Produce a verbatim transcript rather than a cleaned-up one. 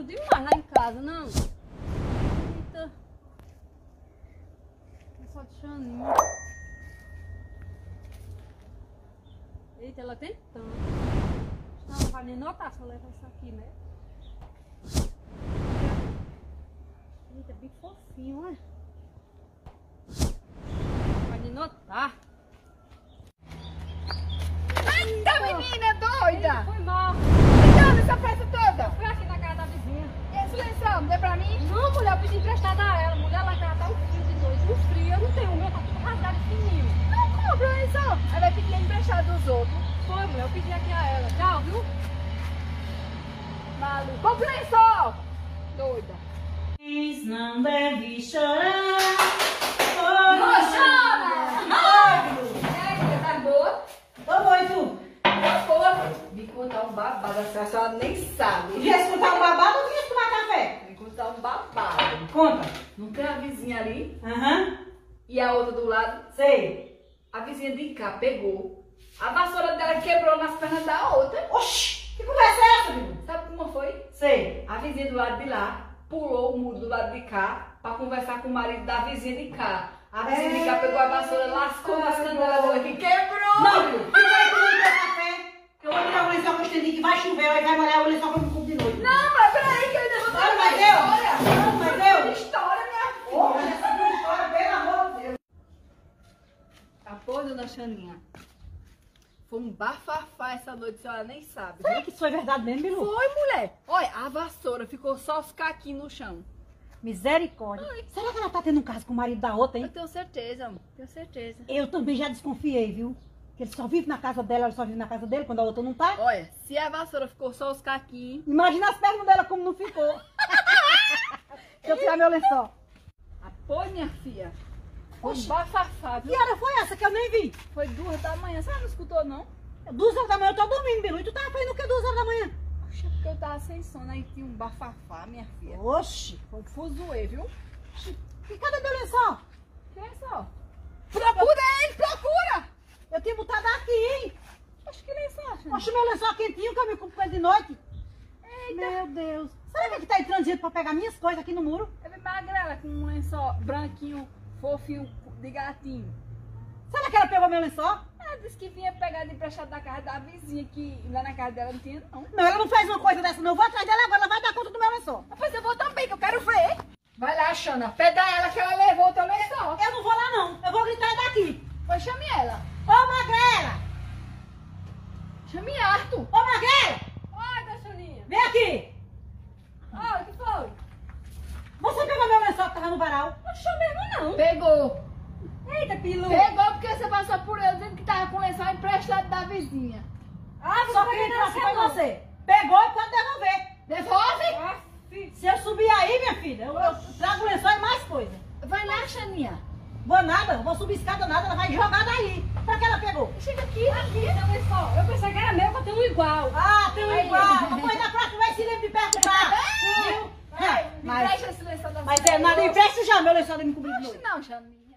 demais lá em casa, não. Eita. É só de Xaninha. Eita, ela tentando. Não, não vai nem notar se eu levar isso aqui, né? Eita, bem fofinho, olha. Não vai nem notar. Eita, menina doida! Eita, foi mal. Então, essa festa toda? Fui aqui na casa da vizinha. Esse lençol, não deu pra mim? Não, mulher, eu pedi emprestado a ela. Mulher, lá em casa tá um frio de noite. Um frio, eu não tenho o meu, tá tudo rasgado e fininho. Não compra o lençol. Aí vai pedir emprestado dos outros. Foi, mulher, eu pedi aqui a ela. Tchau, viu? Maluco. Compra o lençol. Doida. Não deve chorar. Não chora! E aí, você tá boa? Tô bom, e tu? Tá boa. Me contar um babado, a senhora nem sabe. Quer escutar um babado ou quer tomar café? Me contar um babado. Conta. Não tem a vizinha ali Aham. e a outra do lado? Sei. A vizinha de cá pegou. A vassoura dela quebrou nas pernas da outra. Oxi, que conversa é essa, menino? Sabe como foi? Sei. A vizinha do lado de lá pulou o muro do lado de cá pra conversar com o marido da vizinha de cá. A vizinha de cá pegou a vassoura, lascou nas canelas dela aqui, quebrou! Não, filho. Fica aí comigo no café. Que eu vou tirar o lençol que eu estendi que vai chover, aí vai molhar o lençol que eu me cubro de noite. Não, mas peraí que eu ainda vou Não, mas contar eu. a história. Não, mas eu. História, minha filha. Porra, essa tua história, pelo amor de Deus. A porra, dona Xaninha. Foi um bafafá essa noite, a senhora nem sabe. Será que isso foi verdade mesmo, Bilu? Foi, mulher. Olha, a vassoura ficou só os caquinhos no chão. Misericórdia. Será que ela tá tendo um caso com o marido da outra, Eu hein? tenho certeza, amor. Tenho certeza. Eu também já desconfiei, viu? Que ele só vive na casa dela, ela só vive na casa dele, quando a outra não tá. Olha, se a vassoura ficou só os caquinhos... Imagina as pernas dela como não ficou. Deixa eu tirar meu lençol. Pois, minha filha. Foi um Oxi. bafafá, viu? Que hora foi essa que eu nem vi? Foi duas da manhã. Você não escutou, não? Duas horas da manhã eu tô dormindo, Bilu. E tu tava fazendo o que duas horas da manhã? Poxa, porque eu tava sem sono. Aí tinha um bafafá, minha filha. Oxi. Foi um fuzuê, viu? E cadê meu lençol? Que é só? Procura ele, procura! Eu tinha botado aqui, hein? Acho que nem só, acha. Oxe, meu lençol quentinho que eu me compro com ele de noite. Eita. Meu Deus. Será que ele tá entrando gente pra pegar minhas coisas aqui no muro? É bem magrela, com um lençol branquinho, fofinho, de gatinho. Será que ela pegou meu lençol? Ela disse que vinha pegar de emprestado da casa da vizinha, que lá na casa dela não tinha, não. Não, ela não faz uma coisa dessa, não. Eu vou atrás dela agora, ela vai dar conta do meu lençol. Mas eu vou também, que eu quero ver. Vai lá, Xana, pega ela que ela levou o teu lençol. Eu não vou lá, não. Eu vou gritar daqui. Pois chame ela. Ô, Magrela! Chame Arthur. Ô, Magrela! Oi, dona Xaninha. Vem aqui. Oi, o que foi? Você pegou meu lençol que tava no varal? Não achou mesmo, não. Pegou. Eita, pilu. Pegou porque você passou por eu dizendo que tava com o lençol emprestado da vizinha. Ah, Só você quem vai trouxe foi não. você. Pegou e pode devolver. Devolve. Ah, filho. Se eu subir aí, minha filha, eu, eu trago o lençol e mais coisa. Vai lá, Xaninha. Vou nada, vou subir escada nada, ela vai jogar daí. Pra que ela pegou? Chega aqui. Aqui, então, lençol. Eu pensei que era meu, que eu tenho um igual. Ah, tem um Aí. igual. Depois da próxima vai se lembra de perguntar. Viu? Vai, me Mas, presta esse lençol da mas é nada, empresta já meu lençol de me cobrir de Acho noite. não, Xaninha.